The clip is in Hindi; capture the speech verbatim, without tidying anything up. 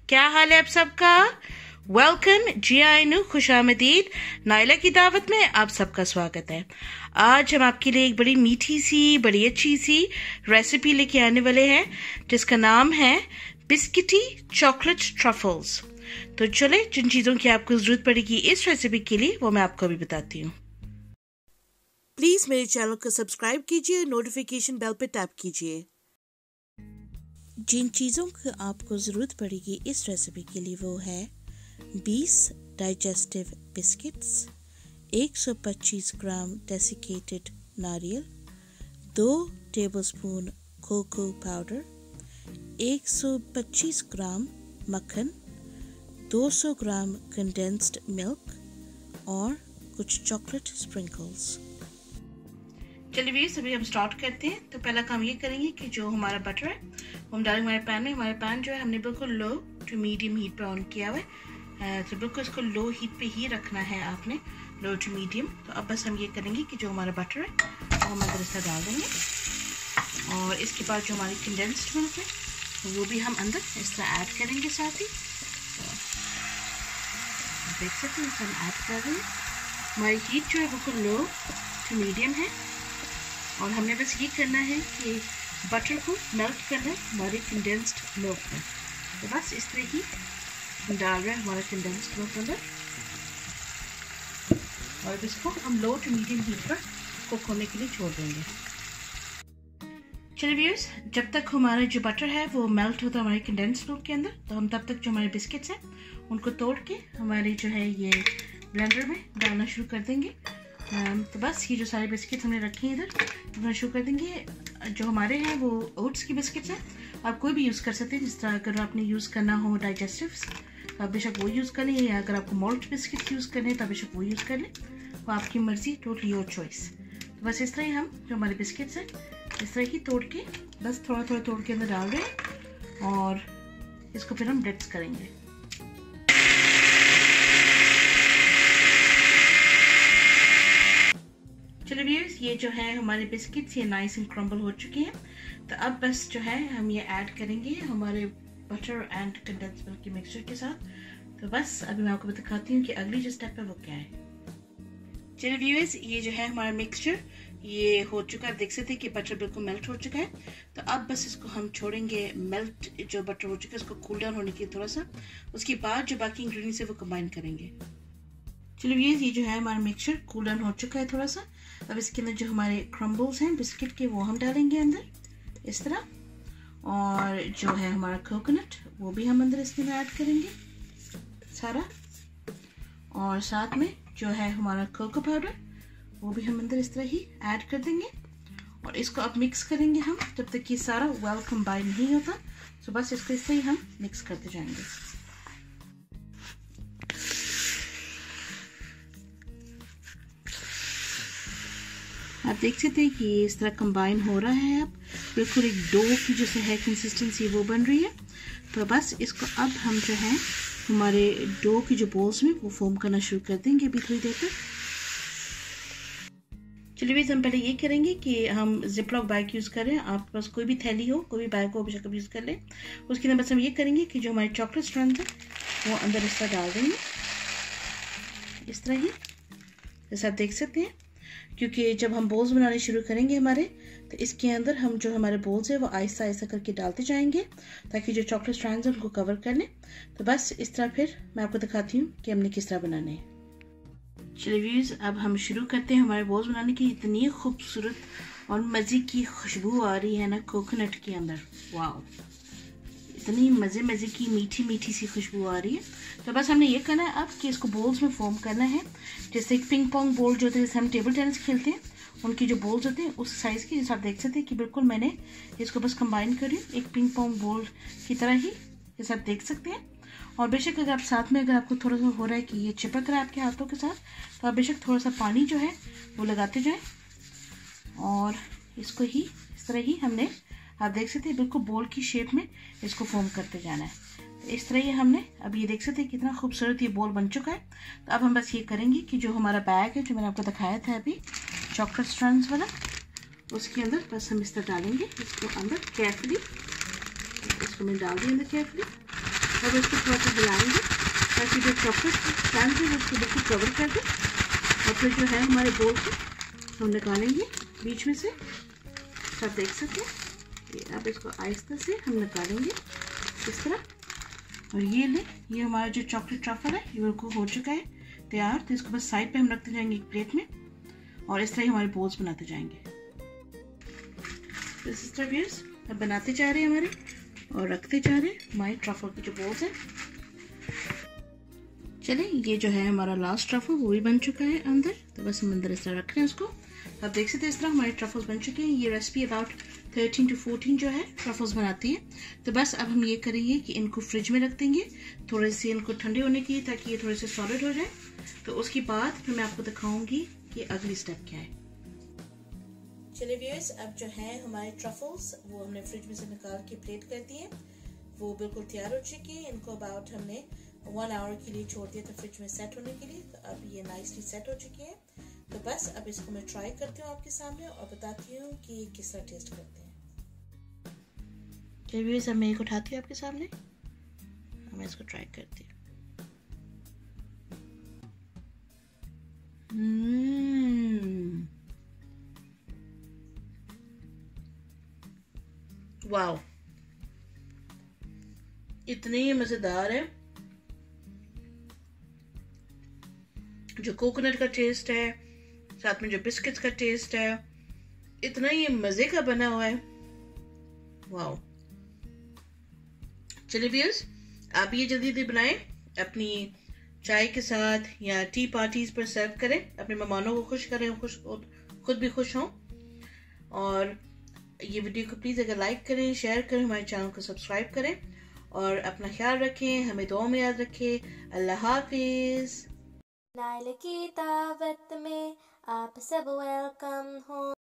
क्या हाल है आप सबका। वेलकम जी आई नु खुशामदीद। नाइला की दावत में आप सबका स्वागत है। आज हम आपके लिए एक बड़ी मीठी सी बड़ी अच्छी सी रेसिपी लेके आने वाले हैं जिसका नाम है बिस्किटी चॉकलेट ट्रफल्स। तो चले जिन चीज़ों की आपको ज़रूरत पड़ेगी इस रेसिपी के लिए वो मैं आपको अभी बताती हूँ। प्लीज़ मेरे चैनल को सब्सक्राइब कीजिए, नोटिफिकेशन बेल पे टैप कीजिए। जिन चीज़ों की आपको ज़रूरत पड़ेगी इस रेसिपी के लिए वो है बीस डाइजेस्टिव बिस्किट्स, एक सौ पच्चीस ग्राम डेसिकेटेड नारियल, दो टेबलस्पून कोको पाउडर, एक सौ पच्चीस ग्राम मक्खन, दो सौ ग्राम कंडेंस्ड मिल्क और कुछ चॉकलेट स्प्रिंकल्स। चलिए व्यूअर्स अभी हम स्टार्ट करते हैं। तो पहला काम ये करेंगे कि जो हमारा बटर है वो हम डालेंगे हमारे पैन में। हमारे पैन जो है हमने बिल्कुल लो टू मीडियम हीट पे ऑन किया हुआ है, तो बिल्कुल इसको लो हीट पे ही रखना है आपने, लो टू मीडियम। तो अब बस हम ये करेंगे कि जो हमारा बटर है वो हम अंदर इसका डाल देंगे और इसके बाद जो हमारी कंडेंस्ड मिल्क है वो भी हम अंदर इस तरह ऐड करेंगे साथ ही। तो देख सकते हैं हम ऐड कर रहे हैं। हमारी हीट जो है बिल्कुल लो टू मीडियम है और हमने बस ये करना है कि बटर को मेल्ट करना है हमारे कंडेंस्ड मिल्क में। तो बस इस तरह ही हम डाल रहे हैं हमारा कंडेंस्ड मिल्क अंदर और इसको हम लो टू मीडियम हीट पर कुक होने के लिए छोड़ देंगे। चलिए व्यूअर्स जब तक हमारा जो बटर है वो मेल्ट होता है हमारे कंडेंस्ड मिल्क के अंदर, तो हम तब तक जो हमारे बिस्किट्स हैं उनको तोड़ के हमारे जो है ये ब्लेंडर में डालना शुरू कर देंगे। तो बस ये जो सारे बिस्किट्स हमने रखे हैं इधर डालना शुरू कर देंगे। जो हमारे हैं वो ओट्स की बिस्किट्स हैं, आप कोई भी यूज़ कर सकते हैं। जिस तरह अगर आपने यूज़ करना हो डाइजेस्टिव्स तो आप बेशक वो यूज़ कर लें, या अगर आपको मॉल्ट बिस्किट्स यूज़ करने हैं तो बेशक वो यूज़ कर लें, वो आपकी मर्ज़ी, टोटली योर चॉइस। तो बस इस तरह ही हम जो हमारे बिस्किट्स हैं इस तरह ही तोड़ के बस थोड़ा थोड़ा तोड़ के अंदर डाल रहे हैं और इसको फिर हम ब्रेड्स करेंगे। चलो व्यूअर्स ये जो है हमारे बिस्किट्स ये नाइस एंड क्रम्बल हो चुके हैं। तो अब बस जो है हम ये ऐड करेंगे हमारे बटर एंड कंडेंस्ड मिल्क के मिक्सचर के साथ। तो बस अभी मैं आपको दिखाती हूँ कि अगली जो स्टेप है वो क्या है। चलो व्यूअर्स ये जो है हमारा मिक्सचर ये हो चुका है, देख सकते हैं कि बटर बिल्कुल मेल्ट हो चुका है। तो अब बस इसको हम छोड़ेंगे मेल्ट जो बटर हो चुका है उसको कूल डाउन होने के लिए थोड़ा सा, उसके बाद जो बाकी इंग्रेडिएंट्स है वो कंबाइन करेंगे। चलो व्यूअर्स ये जो है हमारा मिक्सचर कूल डाउन हो चुका है थोड़ा सा। अब इसके अंदर जो हमारे क्रम्बल्स हैं बिस्किट के वो हम डालेंगे अंदर इस तरह, और जो है हमारा कोकोनट वो भी हम अंदर इसके अंदर ऐड करेंगे सारा, और साथ में जो है हमारा कोको पाउडर वो भी हम अंदर इस तरह ही ऐड कर देंगे और इसको अब मिक्स करेंगे हम जब तक ये सारा वेल कंबाइन नहीं होता। तो बस इसको इस तरह ही हम मिक्स करते जाएंगे। आप देख सकते हैं कि ये इस तरह कंबाइन हो रहा है, अब बिल्कुल एक डो की जो है कंसिस्टेंसी वो बन रही है। तो बस इसको अब हम जो है हमारे डो की जो बॉल्स में वो फॉर्म करना शुरू कर देंगे अभी थोड़ी देर तक। चलिए हम पहले ये करेंगे कि हम जिपलॉक बैग यूज़ करें। आपके पास कोई भी थैली हो, कोई भी बैग हो, बेशक यूज़ कर लें। उसके अंदर बस हम ये करेंगे कि जो हमारे चॉकलेट स्ट्रैंड है वो अंदर इस तरह डाल देंगे इस तरह ही, जैसे आप देख सकते हैं। क्योंकि जब हम बोल्स बनाने शुरू करेंगे हमारे, तो इसके अंदर हम जो हमारे बोल्स है वो आहिस्ता आहिस्ता करके डालते जाएंगे ताकि जो चॉकलेट स्ट्रैंड्स हैं उनको कवर कर लें। तो बस इस तरह फिर मैं आपको दिखाती हूँ कि हमने किस तरह बनाने हैं। चलिए व्यूअर्स अब हम शुरू करते हैं हमारे बोल्स बनाने की। इतनी खूबसूरत और मज़े की खुशबू आ रही है ना कोकोनट के अंदर, वाह, इतनी मज़े मज़े की मीठी मीठी सी खुशबू आ रही है। तो बस हमने ये करना है अब कि इसको बोल्स में फॉर्म करना है, जैसे एक पिंग पोंग बोल जो होते हैं जैसे हम टेबल टेनिस खेलते हैं उनकी जो बोल्स होते हैं उस साइज़ की। जैसे आप देख सकते हैं कि बिल्कुल मैंने इसको बस कंबाइन करी एक पिंग पोंग बोल की तरह ही, जैसे आप देख सकते हैं। और बेशक अगर आप साथ में अगर आपको थोड़ा सा हो रहा है कि ये चिपक रहा है आपके हाथों के साथ, तो आप बेशक थोड़ा सा पानी जो है वो लगाते जाएँ और इसको ही इस तरह ही हमने, आप देख सकते हैं बिल्कुल बोल की शेप में इसको फॉर्म करते जाना है। तो इस तरह ही हमने, अब ये देख सकते हैं कितना खूबसूरत ये बोल बन चुका है। तो अब हम बस ये करेंगे कि जो हमारा बैग है जो मैंने आपको दिखाया था अभी चॉकलेट स्ट्रैंड्स वाला, उसके अंदर बस हम इस तरह डालेंगे इसको अंदर केयरफुली, इसको मैं डाल दी अंदर केयरफुली। अब इसको थोड़ा सा हिलाएंगे ताकि जो चॉकलेट स्टैंड है वो उसको बिल्कुल कवर कर दे। और फिर जो है हमारे बोल को हम निकालेंगे बीच में से, आप देख सकते हैं। अब इसको आहिस्ता से हम निकालेंगे इस तरह। और ये ले, ये हमारा जो चॉकलेट ट्रफल है ये बिल्कुल हो चुका है तैयार। तो इसको बस साइड पे हम रखते जाएंगे एक प्लेट में, और इस तरह ही हमारे बोल्स बनाते जाएंगे। तो इस तरह व्यूअर्स अब बनाते जा रहे हैं हमारे, और रखते जा रहे हैं हमारे ट्रफल के जो बोल्स हैं। चलिए, ये जो है हमारा लास्ट ट्रफल वो भी बन चुका है अंदर। तो बस हम अंदर इस तरह रख रहे हैं उसको। आप देख सकते हैं इस तरह हमारे ट्रफल्स बन चुके हैं। ये recipe about thirteen to fourteen जो है ट्रफल्स बनाती है। तो बस अब हम ये करेंगे कि इनको फ्रिज में रख देंगे थोड़े से इनको ठंडे होने के लिए, ताकि ये थोड़े से सॉलिड हो जाए। तो उसके बाद फिर मैं आपको दिखाऊंगी कि अगली स्टेप क्या है। चलिए व्यूअर्स, अब जो है हमारे ट्रफल्स वो हमने फ्रिज में से निकाल के प्लेट कर दिए। वो बिल्कुल तैयार हो चुके हैं। इनको अबाउट हमने वन आवर के लिए छोड़ दिया था फ्रिज में सेट होने के लिए। तो अब ये नाइसली सेट हो चुके हैं। तो बस अब इसको मैं ट्राई करती हूँ आपके सामने और बताती हूँ कि किस तरह टेस्ट करते हैं। चलिए व्यूअर्स, अब मैं एक उठाती हूँ आपके सामने, मैं इसको ट्राई करती हूँ। हम्म, वाओ, इतने ही मजेदार है। जो कोकोनट का टेस्ट है, साथ में जो बिस्किट्स का टेस्ट है, इतना ही मजे का बना हुआ है। वाओ। चलिए व्यूअर्स, आप ये जल्दी जल्दी बनाएं, अपनी चाय के साथ या टी पार्टीज पर सर्व करें, अपने मेहमानों को खुश करें, खुश खुद भी खुश हों। और ये वीडियो को प्लीज अगर लाइक करें, शेयर करें, हमारे चैनल को सब्सक्राइब करें, और अपना ख्याल रखें, हमें दुआ में याद रखें। अल्लाह हाफिज। नाइल की दावत में आप सब वेलकम हो।